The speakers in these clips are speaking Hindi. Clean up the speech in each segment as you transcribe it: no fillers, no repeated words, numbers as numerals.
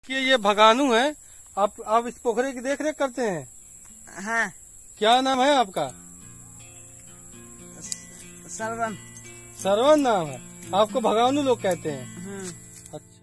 कि ये भगानू है। आप इस पोखरे की देख रेख करते हैं? हाँ। क्या नाम है आपका? सरवन। सरवन नाम है। आपको भगानू लोग कहते हैं? अच्छा।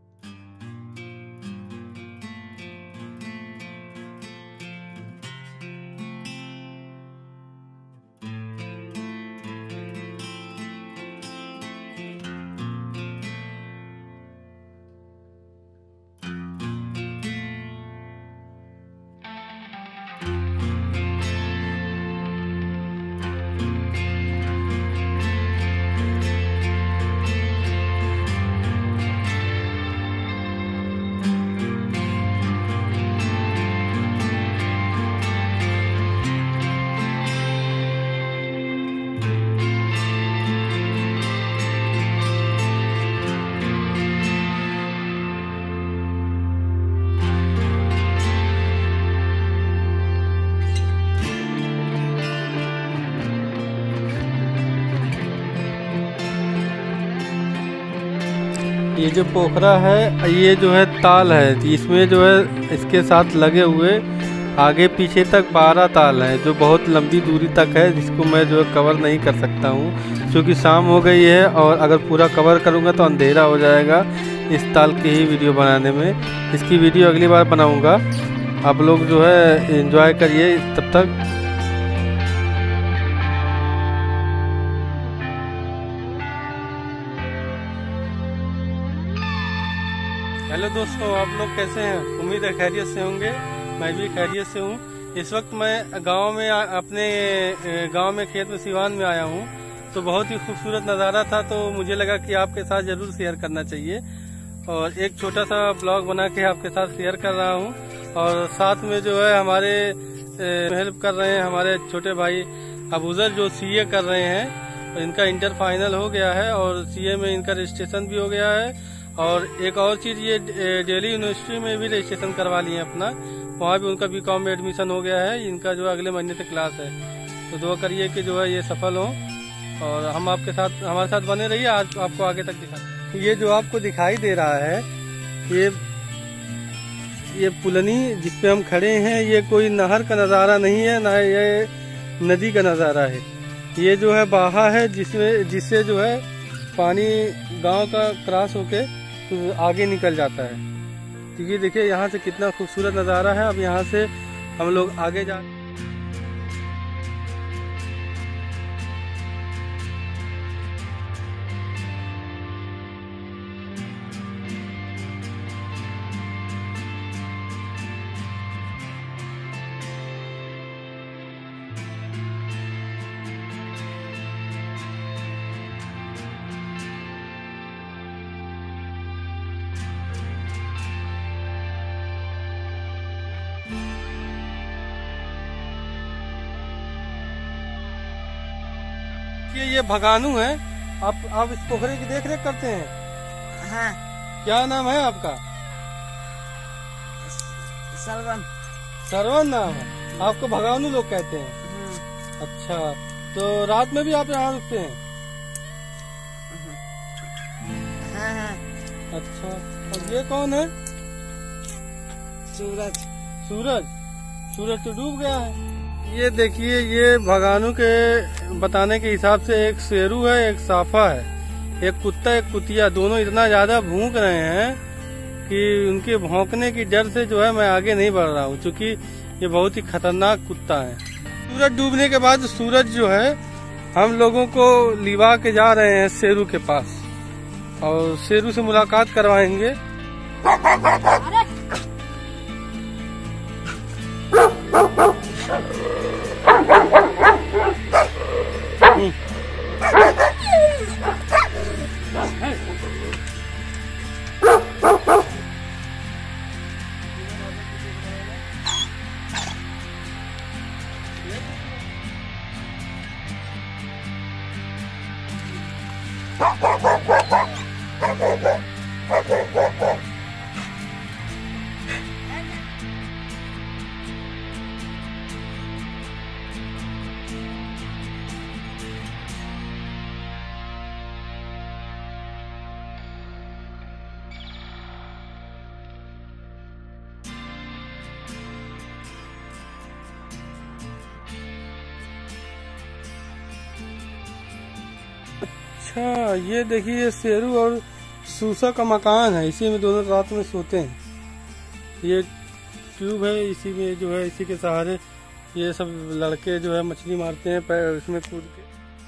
ये जो पोखरा है ये जो है ताल है, इसमें जो है इसके साथ लगे हुए आगे पीछे तक 12 ताल हैं जो बहुत लंबी दूरी तक है, जिसको मैं जो है कवर नहीं कर सकता हूँ क्योंकि शाम हो गई है और अगर पूरा कवर करूँगा तो अंधेरा हो जाएगा इस ताल की ही वीडियो बनाने में। इसकी वीडियो अगली बार बनाऊँगा। आप लोग जो है एंजॉय करिए तब तक। हेलो दोस्तों, आप लोग कैसे हैं? उम्मीद है खैरियत से होंगे। मैं भी खैरियत से हूँ। इस वक्त मैं गांव में अपने गांव में खेत में सिवान में आया हूँ, तो बहुत ही खूबसूरत नज़ारा था, तो मुझे लगा कि आपके साथ जरूर शेयर करना चाहिए और एक छोटा सा ब्लॉग बना के आपके साथ शेयर कर रहा हूँ। और साथ में जो है हमारे हेल्प कर रहे हैं हमारे छोटे भाई अबूजर जो सीए कर रहे हैं। इनका इंटर फाइनल हो गया है और सीए में इनका रजिस्ट्रेशन भी हो गया है। और एक और चीज, ये दिल्ली यूनिवर्सिटी में भी रजिस्ट्रेशन करवा लिए अपना, वहाँ भी उनका बीकॉम में एडमिशन हो गया है। इनका जो अगले महीने से क्लास है, तो दुआ करिए कि जो है ये सफल हो और हम आपके साथ हमारे साथ बने रहिए। आज आपको आगे तक दिखा, ये जो आपको दिखाई दे रहा है ये पुलनी जिसपे हम खड़े हैं, ये कोई नहर का नज़ारा नहीं है, ना ये नदी का नज़ारा है। ये जो है बाहा है जिससे जो है पानी गांव का क्रॉस होके आगे निकल जाता है। क्योंकि देखिए यहाँ से कितना खूबसूरत नज़ारा है। अब यहाँ से हम लोग आगे जा ये भगानू है। आप इस पोखरे की देख रेख करते हैं? हाँ। क्या नाम है आपका? सरवन। सरवन नाम है। आपको भगानू लोग कहते हैं? अच्छा, तो रात में भी आप यहाँ रुकते हैं? हाँ। अच्छा, और ये कौन है? सूरज। सूरज तो डूब गया है। ये देखिए, ये भगानू के बताने के हिसाब से एक शेरू है, एक साफा है, एक कुत्ता एक कुतिया, दोनों इतना ज्यादा भौंक रहे हैं कि उनके भौंकने की डर से जो है मैं आगे नहीं बढ़ रहा हूँ, क्योंकि ये बहुत ही खतरनाक कुत्ता है। सूरज डूबने के बाद सूरज जो है हम लोगों को लिवा के जा रहे हैं शेरू के पास और शेरू से मुलाकात करवाएंगे। अच्छा, ये देखिए ये शेरू और सूसा का मकान है, इसी में दोनों रात में सोते हैं। ये ट्यूब है, इसी में जो है इसी के सहारे ये सब लड़के जो है मछली मारते हैं पैर इसमें कूद के।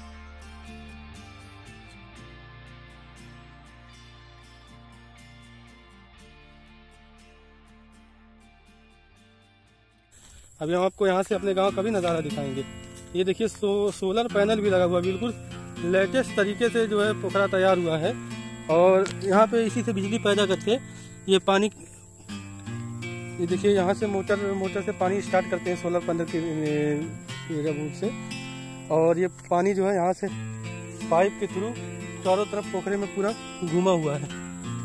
अभी हम आपको यहाँ से अपने गांव का भी नज़ारा दिखाएंगे। ये देखिए सोलर पैनल भी लगा हुआ, बिल्कुल लेटेस्ट तरीके से जो है पोखरा तैयार हुआ है। और यहाँ पे इसी से बिजली पैदा करके ये पानी, ये देखिए यहाँ से मोटर से पानी स्टार्ट करते हैं सोलर पैनल के से। और ये पानी जो है यहाँ से पाइप के थ्रू चारों तरफ पोखरे में पूरा घुमा हुआ है।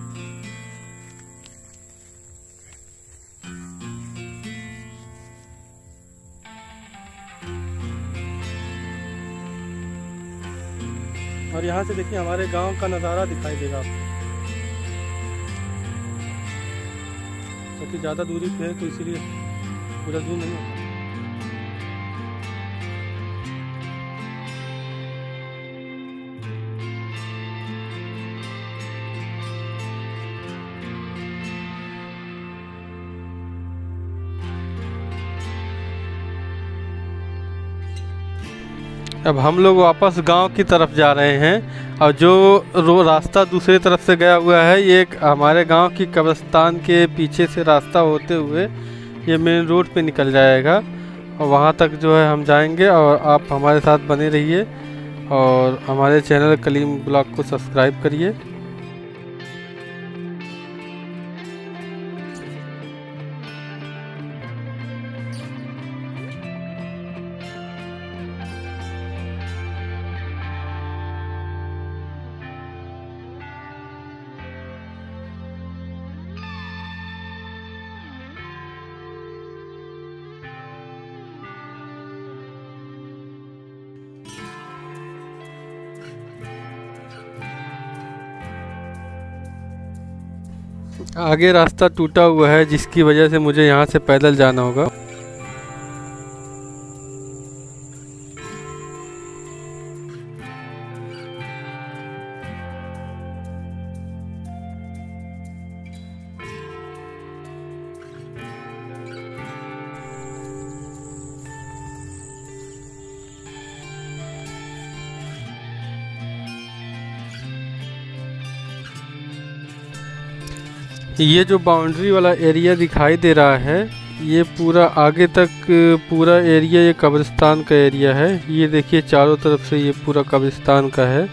और यहाँ से देखिए हमारे गांव का नज़ारा दिखाई देगा आपको, क्योंकि तो ज़्यादा दूरी पे है तो इसीलिए पूरा दूर नहीं होता। अब हम लोग वापस गांव की तरफ जा रहे हैं और जो रास्ता दूसरी तरफ से गया हुआ है ये हमारे गांव की कब्रिस्तान के पीछे से रास्ता होते हुए ये मेन रोड पे निकल जाएगा और वहां तक जो है हम जाएंगे। और आप हमारे साथ बने रहिए और हमारे चैनल कलीम ब्लॉग को सब्सक्राइब करिए। आगे रास्ता टूटा हुआ है जिसकी वजह से मुझे यहाँ से पैदल जाना होगा। ये जो बाउंड्री वाला एरिया दिखाई दे रहा है ये पूरा आगे तक पूरा एरिया ये कब्रिस्तान का एरिया है। ये देखिए चारों तरफ से ये पूरा कब्रिस्तान का है।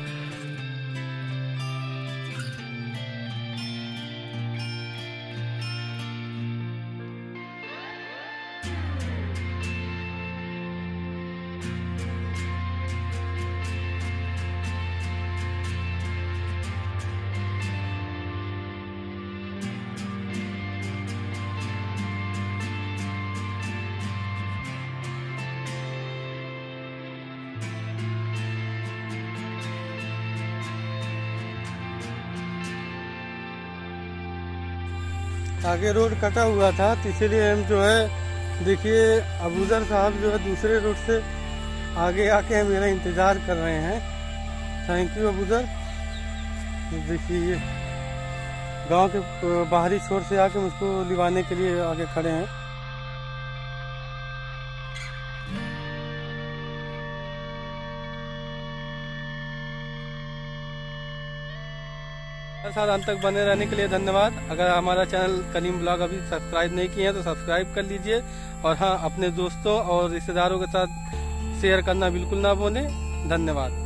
आगे रोड कटा हुआ था तो इसीलिए हम जो है देखिए अबूजर साहब जो है दूसरे रोड से आगे आके मेरा इंतज़ार कर रहे हैं। Thank you Abuzar. देखिए गांव के बाहरी छोर से आके मुझको लिवाने के लिए आगे खड़े हैं। साथ अंत तक बने रहने के लिए धन्यवाद। अगर हमारा चैनल कलीम ब्लॉग अभी सब्सक्राइब नहीं किए हैं तो सब्सक्राइब कर लीजिए और हाँ अपने दोस्तों और रिश्तेदारों के साथ शेयर करना बिल्कुल ना भूलें। धन्यवाद।